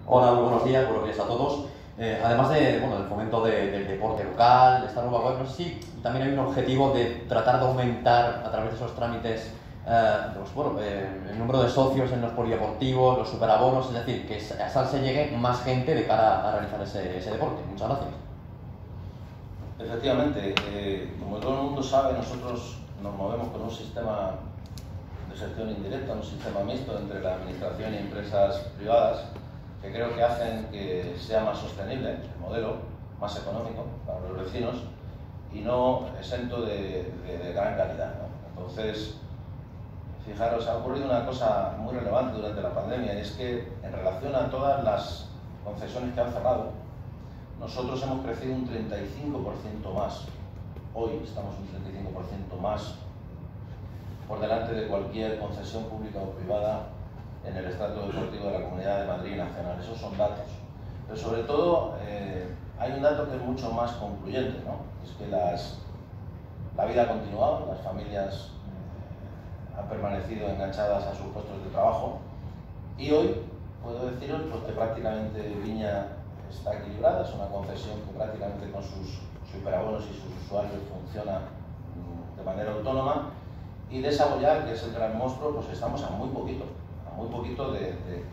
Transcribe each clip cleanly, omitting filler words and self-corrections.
Hola, muy buenos días a todos. Además bueno, del fomento del deporte local, de esta nueva web, no sé si también hay un objetivo de tratar de aumentar a través de esos trámites el número de socios en los polideportivos, los superabonos, es decir, que a Sanse llegue más gente de cara a realizar ese deporte. Muchas gracias. Efectivamente, como todo el mundo sabe, nosotros nos movemos con un sistema de gestión indirecta, un sistema mixto entre la administración y empresas privadas, que creo que hacen que sea más sostenible el modelo, más económico para los vecinos y no exento de gran calidad, ¿no? Entonces, fijaros, ha ocurrido una cosa muy relevante durante la pandemia, y es que en relación a todas las concesiones que han cerrado, nosotros hemos crecido un 35% más. Hoy estamos un 35% más por delante de cualquier concesión pública o privada en el estrato deportivo de la Comunidad de Madrid nacional. Esos son datos. Pero sobre todo hay un dato que es mucho más concluyente, ¿no? Es que la vida ha continuado, las familias han permanecido enganchadas a sus puestos de trabajo y hoy puedo deciros pues, que prácticamente Viña está equilibrada, es una concesión que prácticamente con sus superabonos y sus usuarios funciona de manera autónoma, y de Saboyar, que es el gran monstruo, pues estamos a muy poquito de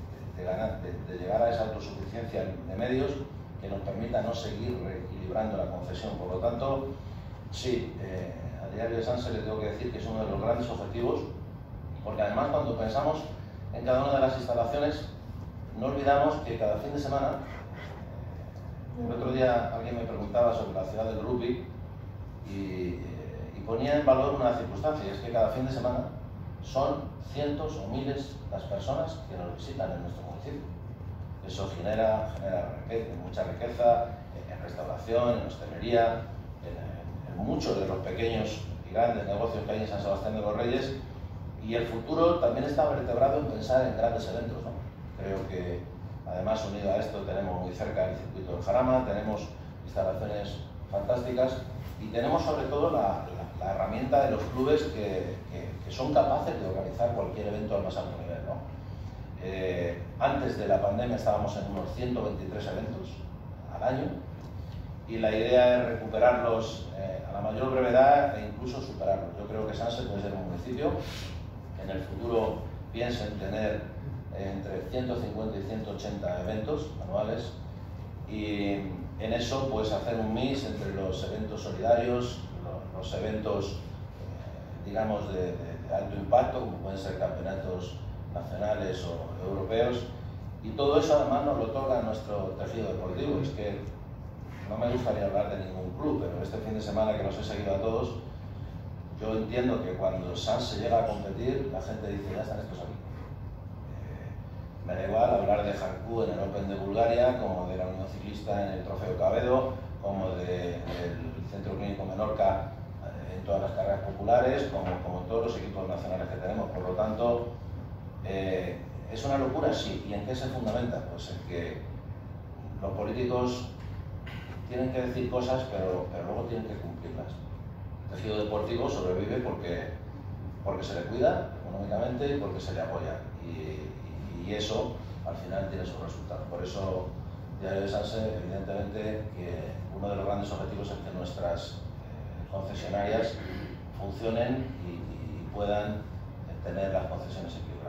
llegar a esa autosuficiencia de medios que nos permita no seguir reequilibrando la concesión. Por lo tanto, sí, a Diario de Sanse le tengo que decir que es uno de los grandes objetivos, porque además cuando pensamos en cada una de las instalaciones, no olvidamos que cada fin de semana, el otro día alguien me preguntaba sobre la ciudad del rugby y ponía en valor una circunstancia, y es que cada fin de semana son cientos o miles las personas que nos visitan en nuestro municipio. Eso genera mucha riqueza en restauración, en hostelería, en muchos de los pequeños y grandes negocios que hay en San Sebastián de los Reyes, y el futuro también está vertebrado en pensar en grandes eventos, ¿no? Creo que además, unido a esto, tenemos muy cerca el circuito del Jarama, tenemos instalaciones fantásticas y tenemos sobre todo la herramienta de los clubes que son capaces de organizar cualquier evento al más alto nivel, ¿no? Antes de la pandemia estábamos en unos 123 eventos al año y la idea es recuperarlos a la mayor brevedad e incluso superarlos. Yo creo que Sanse puede ser un municipio que en el futuro piense en tener entre 150 y 180 eventos anuales, y en eso pues hacer un mix entre los eventos solidarios, los eventos digamos de alto impacto, como pueden ser campeonatos nacionales o europeos, y todo eso además nos lo toca nuestro tejido deportivo. Es que no me gustaría hablar de ningún club, pero este fin de semana que los he seguido a todos, yo entiendo que cuando Sanse llega a competir, la gente dice, ya están estos aquí. Me da igual hablar de Harku en el Open de Bulgaria, como de la Unión Ciclista en el Trofeo Cabedo, como del Centro Clínico Menorca en todas las carreras populares, como todos los equipos nacionales que tenemos. Por lo tanto, ¿es una locura? Sí. ¿Y en qué se fundamenta? Pues en que los políticos tienen que decir cosas, pero luego tienen que cumplirlas. El tejido deportivo sobrevive porque se le cuida económicamente y porque se le apoya. Y eso al final tiene sus resultados. Por eso Diario de Sanse, evidentemente, que uno de los grandes objetivos es que nuestras concesionarias funcionen y puedan tener las concesiones equilibradas.